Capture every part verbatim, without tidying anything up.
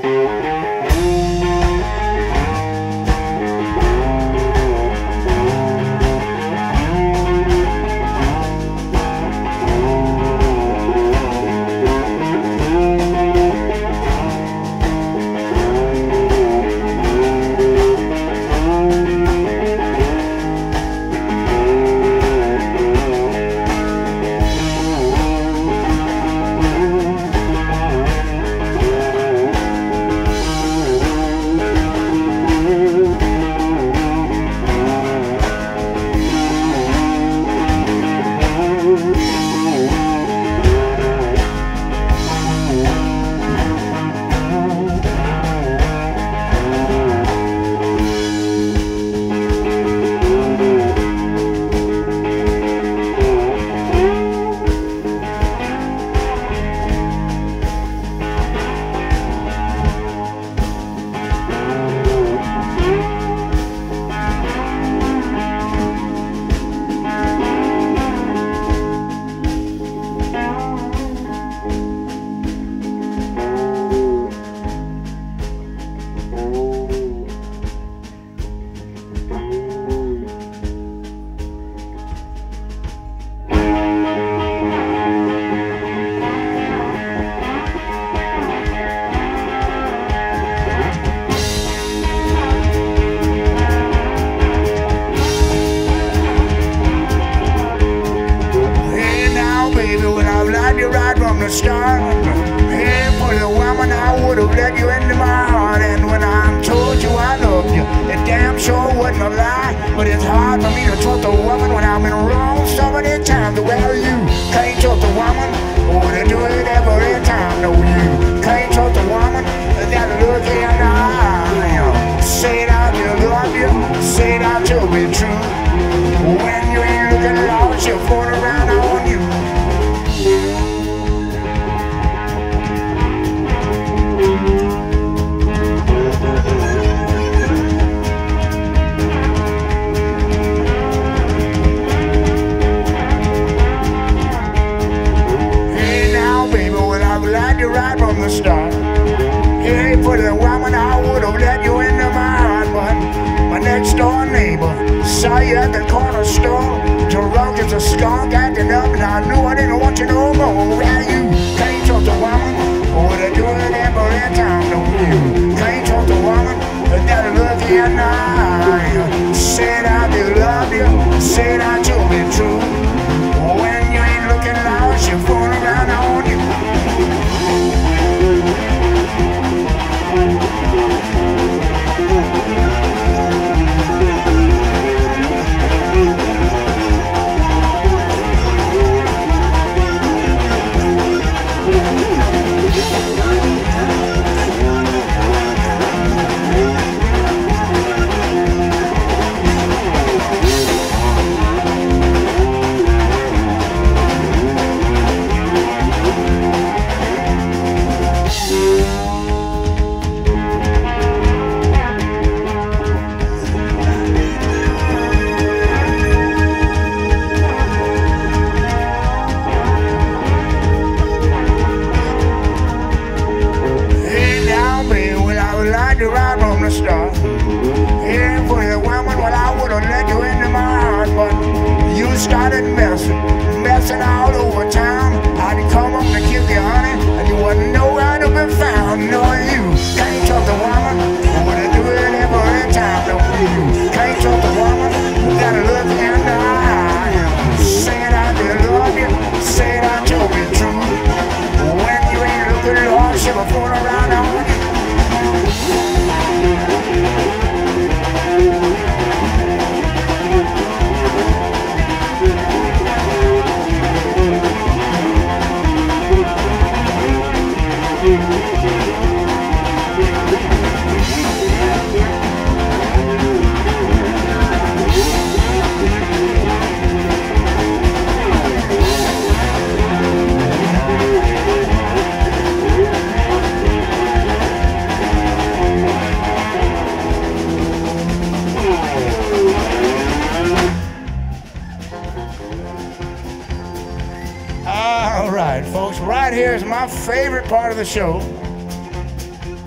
All right, folks, right here is my favorite part of the show.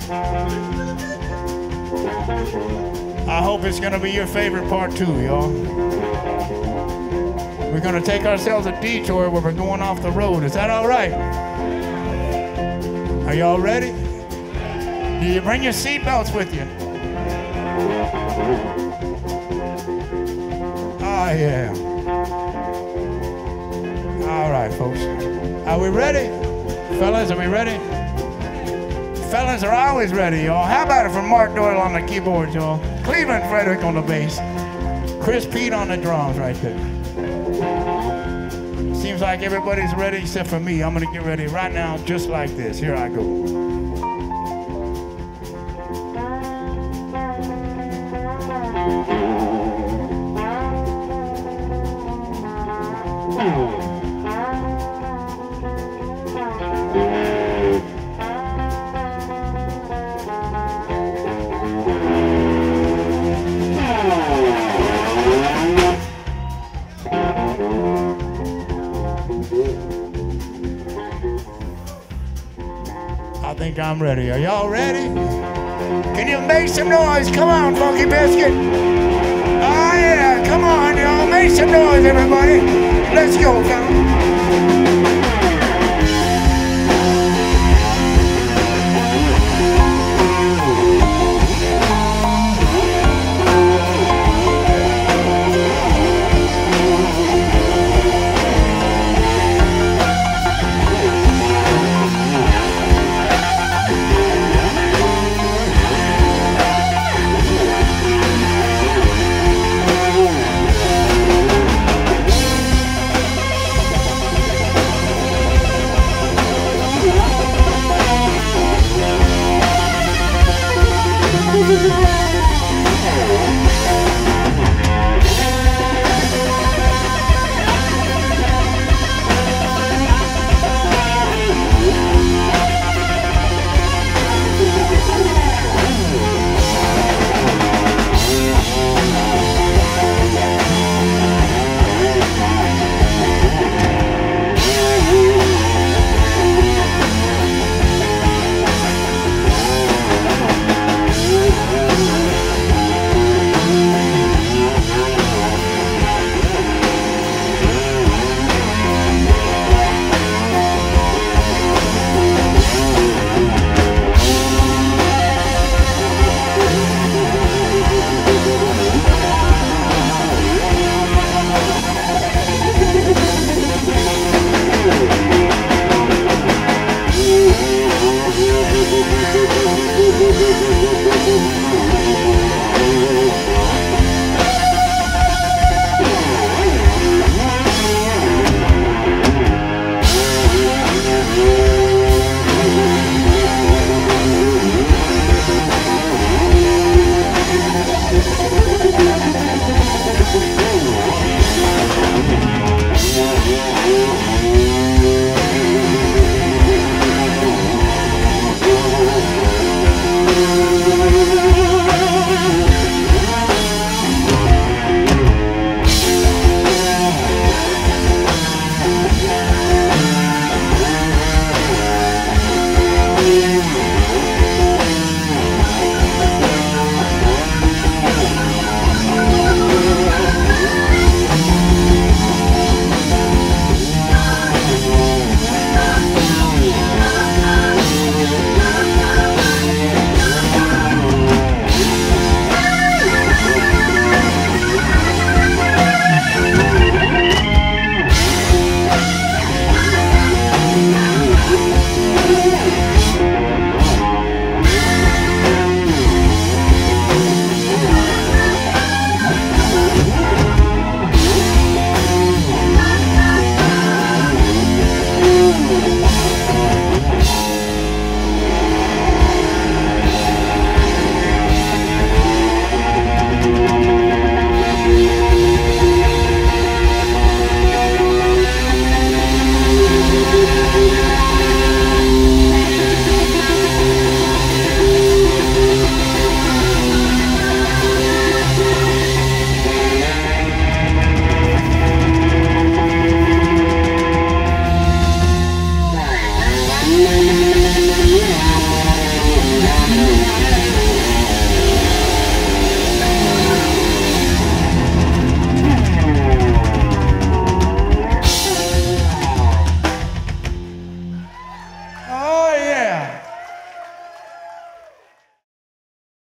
I hope it's gonna be your favorite part too, y'all. We're gonna take ourselves a detour where we're going off the road. Is that all right? Are y'all ready? Do you bring your seatbelts with you? Oh yeah. All right, folks. Are we ready? Fellas, are we ready? Fellas are always ready, y'all. How about it for Mark Doyle on the keyboard, y'all? Cleveland Frederick on the bass. Chris Peet on the drums right there. Seems like everybody's ready except for me. I'm gonna get ready right now just like this. Here I go. I think I'm ready. Are y'all ready? Can you make some noise? Come on, Funky Biscuit. Oh yeah, come on, y'all. Make some noise, everybody. Let's go, fella.